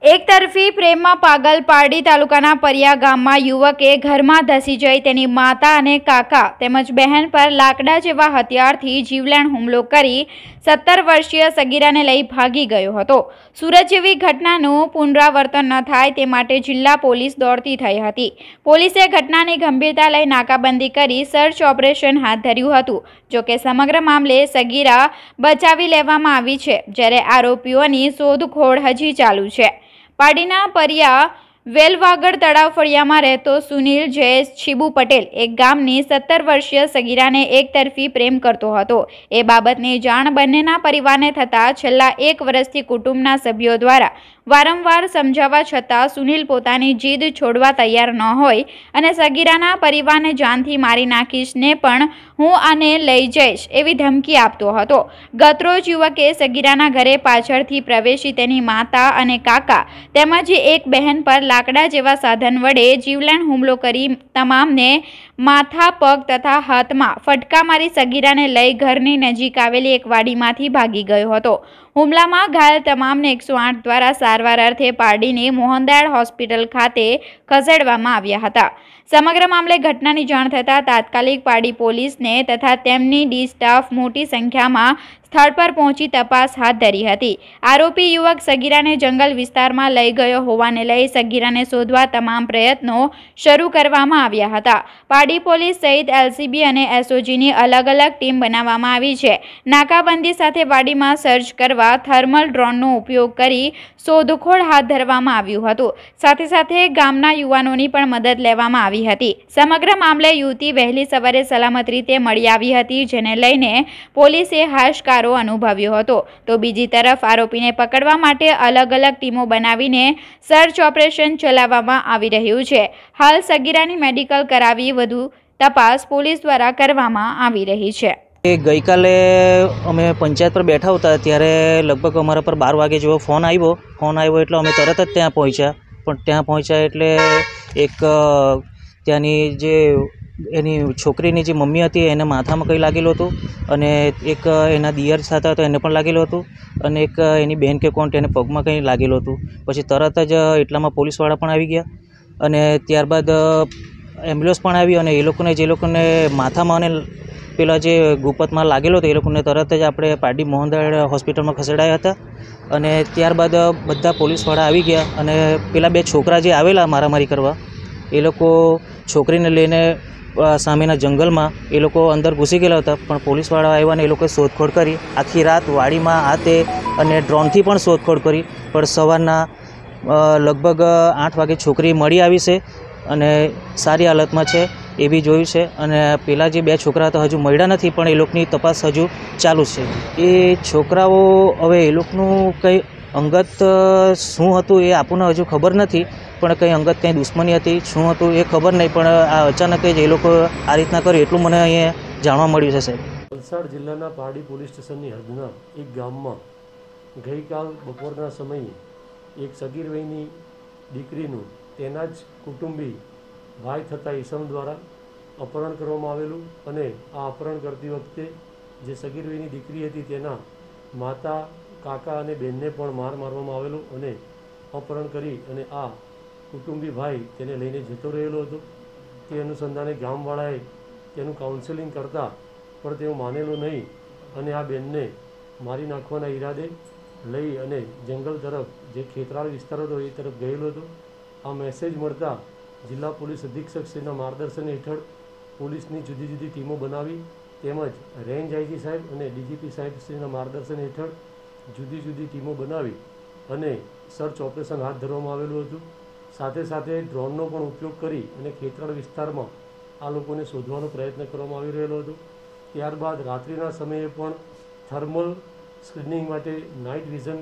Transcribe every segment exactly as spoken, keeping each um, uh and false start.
एक तरफी प्रेम में पागल पारडी तालुकाना परिया गामમાં યુવકે ઘરમાં ધસી જઈ તેની માતા અને કાકા તેમજ બહેન પર લાકડા જેવા હથિયારથી જીવલેણ હુમલો કરી સત્તર વર્ષીય સગીરાને લઈ ભાગી ગયો હતો। સુરત જેવી ઘટનાનું પુનરાવર્તન ન થાય તે માટે જિલ્લા પોલીસ દોડતી થઈ હતી। પોલીસે ઘટનાની ગંભીરતા લઈ નાકાબંધી કરી સર્ચ ઓપરેશન હાથ ધર્યું હતું। જો કે સમગ્ર મામલે સગીરા બચાવી લેવામાં આવી છે, જ્યારે આરોપીઓની શોધખોળ હજી ચાલુ છે। પાડીના પરિયા વેલવાગડ તળાવ ફળિયામાં રહેતો સુનિલ જયેશ છીબુ પટેલ એક ગામની સત્તર વર્ષીય સગીરાને એક તરફી પ્રેમ કરતો હતો। એ બાબતની જાણ બંનેના પરિવારને થતાં છેલ્લા એક વર્ષથી કુટુંબના સભ્યો દ્વારા વારંવાર સમજાવવા છતાં સુનિલ પોતાની જીદ છોડવા તૈયાર ન હોય અને સગીરાના પરિવારને જાનથી મારી નાખીશ ને પણ હું આને લઈ જઈશ એવી ધમકી આપતો હતો। ગતરોજ યુવકે સગીરાના ઘરે પાછળથી પ્રવેશી તેની માતા અને કાકા તેમજ એક બહેન પર લાકડા જેવા સાધન વડે જીવલેણ હુમલો કરી તમામને માથા પગ તથા હાથમાં ફટકા મારી સગીરાને લઈ ઘરની નજીક આવેલી એક વાડીમાંથી ભાગી ગયો હતો। હુમલામાં ઘાયલ તમામને એકસો આઠ દ્વારા સારવાર અર્થે પારડીની મોહનદાયળ હોસ્પિટલ ખાતે ખસેડવામાં આવ્યા હતા। સમગ્ર મામલે ઘટનાની જાણ થતાં તાત્કાલિક પારડી પોલીસને તથા તેમની ડી સ્ટાફ મોટી સંખ્યામાં સ્થળ પર પહોંચી તપાસ હાથ ધરી હતી। આરોપી યુવક સગીરાને જંગલ વિસ્તારમાં લઈ ગયો હોવાને લઈ સગીરાને શોધવા તમામ પ્રયત્નો શરૂ કરવામાં આવ્યા હતા। પારડી પોલીસ સહિત એલસીબી અને એસઓજીની અલગ અલગ ટીમ બનાવવામાં આવી છે। નાકાબંધી સાથે વાડીમાં સર્ચ કરવા થર્મલ ડ્રોનનો ઉપયોગ કરી શોધખોળ હાથ ધરવામાં આવ્યું હતું। સાથે સાથે ગામના યુવાનોની પણ મદદ લેવામાં આવી હતી। સમગ્ર મામલે યુવતી વહેલી સવારે સલામત રીતે મળી આવી હતી, જેને લઈને પોલીસે હાશકારો અનુભવ્યો હતો। તો બીજી તરફ આરોપીને પકડવા માટે અલગ અલગ ટીમો બનાવીને સર્ચ ઓપરેશન ચલાવવામાં આવી રહ્યું છે। હાલ સગીરાની મેડિકલ કરાવી વધુ તપાસ પોલીસ દ્વારા કરવામાં આવી રહી છે। गई काले अमे पंचायत पर बैठा होता त्यारे लगभग अमरा पर बार वागे जो फोन आव्यो फोन आव्यो एटले अमे तरत ज त्यां पहोंच्या पण त्यां पहोंच्या एटले एक त्यानी जे एनी छोकरीनी जे मम्मी हती एने माथामां कंई लागेलुं हतुं अने एक एना दियर साथे हतो एने पण लागेलुं हतुं अने एक एनी बहन के कोण तेने पगमां कंई लागेलुं हतुं। पछी तरत ज એટલામાં પોલીસવાળા પણ આવી ગયા અને ત્યારબાદ એમ્બ્યુલન્સ પણ આવી અને એ લોકોને જે લોકોને માથામાં અને પેલા જે ગુપતમાં लागेलो तो ए लोकोने तरत ज आपणे पारडी मोहनदायळ होस्पिटल में खसेडाया हता अने त्यारबाद बधा पोलीसवाळा आवी गया अने पेला बे छोकरा जे आवेला मारामारी करवा ए लोको छोकरीने लईने सामेना जंगलमां ए लोको अंदर घुसी गेला हता पण पोलीसवाळा आव्या ने ए लोकोए शोधखोळ करी आखी रात वाडीमां हाथे अने ड्रोनथी पण शोधखोळ करी पण सवाરના लगभग आठ वागे छोकरी मળી આવી છે અને સારી હાલતમાં છે એ બી જોયું છે અને પેલા જે બે છોકરા હતા હજુ મળ્યા નથી પણ એ લોકોની તપાસ હજુ ચાલુ છે। એ છોકરાઓ હવે એ લોકોનું કંઈ અંગત શું હતું એ આપણને હજુ ખબર નથી પણ કંઈ અંગત કંઈ દુશ્મની હતી શું હતું એ ખબર નહીં પણ આ અચાનક જ એ લોકો આ રીતના કર્યું એટલું મને અહીંયા જાણવા મળ્યું છે સાહેબ। વલસાડ જિલ્લાના પારડી પોલીસ સ્ટેશનની હદના એક ગામમાં ગઈકાલ બપોરના સમયે એક સગીર વયની દીકરીનું તેના જ કુટુંબી ભાઈ થતા ઈસમ દ્વારા अपहरण કરવામાં આવેલું અને આ અપહરણ કરતી વખતે જે સગીર વયની દીકરી હતી તેના માતા કાકા અને બહેનને પણ માર મારવામાં આવેલો અને અપહરણ કરી અને આ કુટુંબી ભાઈ તેને લઈને જતો રહેલો હતો। તે અનુસંધાને ગામવાળાએ તેનું કાઉન્સેલિંગ કરતા પણ તેઓ માનેલો નહીં અને આ બહેનને મારી નાખવાના ઈરાદે લઈ અને જંગલ તરફ જે ખેતરાળ વિસ્તાર હતો એ તરફ ગયેલો હતો। આ મેસેજ મળતા જિલ્લા પોલીસ અધિક્ષક શ્રીના માર્ગદર્શન હેઠળ પોલીસની જુદી જુદી ટીમો બનાવી તેમજ રેન્જ આઈજી સાહેબ અને ડીજીપી સાહેબ શ્રીના માર્ગદર્શન હેઠળ જુદી જુદી ટીમો બનાવી અને સર્ચ ઓપરેશન હાથ ધરવામાં આવેલું હતું। સાથે સાથે ડ્રોનનો પણ ઉપયોગ કરી અને ખેતરાળ વિસ્તારમાં આ લોકોને શોધવાનો પ્રયત્ન કરવામાં આવી રહેલો હતો। ત્યારબાદ રાત્રિના સમયે પણ થર્મલ સ્ક્રીનિંગ માટે નાઇટ વિઝન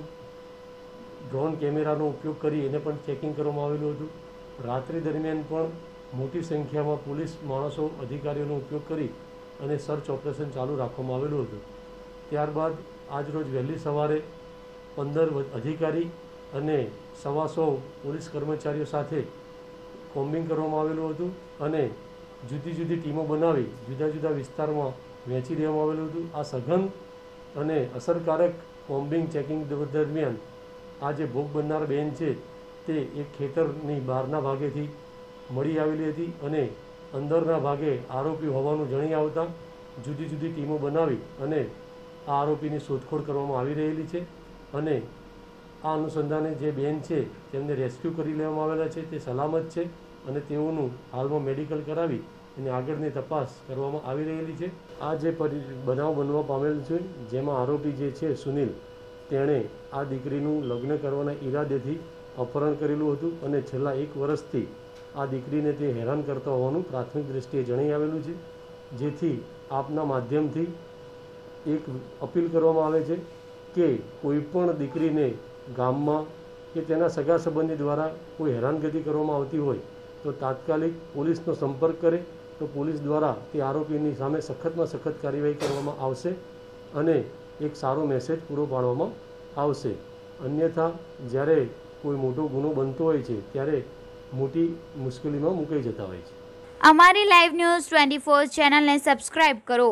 ડ્રોન કેમેરાનો ઉપયોગ કરી એને પણ ચેકિંગ કરવામાં આવેલું હતું। રાત્રિ દરમિયાન પણ મોટી સંખ્યામાં પોલીસ માણસો અધિકારીઓનો ઉપયોગ કરી અને સર્ચ ઓપરેશન ચાલુ રાખવામાં આવેલું હતું। ત્યારબાદ આજરોજ વહેલી સવારે પંદર અધિકારી અને સવા સો પોલીસ કર્મચારીઓ સાથે કોમ્બિંગ કરવામાં આવેલું હતું અને જુદી જુદી ટીમો બનાવી જુદા જુદા વિસ્તારમાં વહેંચી દેવામાં આવેલું હતું। આ સઘન અને અસરકારક કોમ્બિંગ ચેકિંગ દરમિયાન આ જે ભોગ બનનાર બેન છે તે એક ખેતરની બહારના ભાગેથી મળી આવેલી હતી અને અંદરના ભાગે આરોપી હોવાનું જણી આવતા જુદી જુદી ટીમો બનાવી અને આ આરોપીની શોધખોળ કરવામાં આવી રહેલી છે અને આ અનુસંધાને જે બેન છે તેમને રેસ્ક્યુ કરી લેવામાં આવેલા છે, તે સલામત છે અને તેઓનું હાલમાં મેડિકલ કરાવી અને આગળની તપાસ કરવામાં આવી રહેલી છે. આ જે બનાવ બનવા પામેલ છે જેમાં આરોપી જે છે સુનિલ, તેણે આ દીકરીનું લગ્ન કરવાના ઈરાદેથી અપહરણ કરેલું હતું અને છેલ્લા એક વર્ષથી આ દીકરીને તે હેરાન કરતા હોવાનું પ્રાથમિક દૃષ્ટિએ જણાઈ આવેલું છે. જેથી આપના માધ્યમથી એક અપીલ કરવામાં આવે છે કે કોઈ પણ દીકરીને ગામમાં કે તેના સગા સંબંધી દ્વારા કોઈ હેરાનગતિ કરવામાં આવતી હોય તો તાત્કાલિક પોલીસનો સંપર્ક કરે તો પોલીસ દ્વારા તે આરોપીની સામે સખતમાં સખત કાર્યવાહી કરવામાં આવશે અને એક સારો મેસેજ પૂરો પાડવામાં આવશે. અન્યથા જ્યારે કોઈ મોટો ગુનો બનતો હોય છે ત્યારે મોટી મુશ્કેલીમાં મુકાઈ જતા હોય છે. અમારી લાઈવ ન્યૂઝ ટ્વેન્ટી ફોર ચેનલને સબસ્ક્રાઇબ કરો,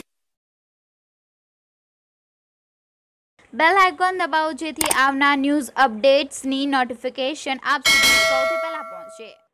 બેલ આઇકોન દબાવો જેથી આવનાર ન્યૂઝ અપડેટ્સની નોટિફિકેશન આપ સુધી સૌથી પહેલા પહોંચે.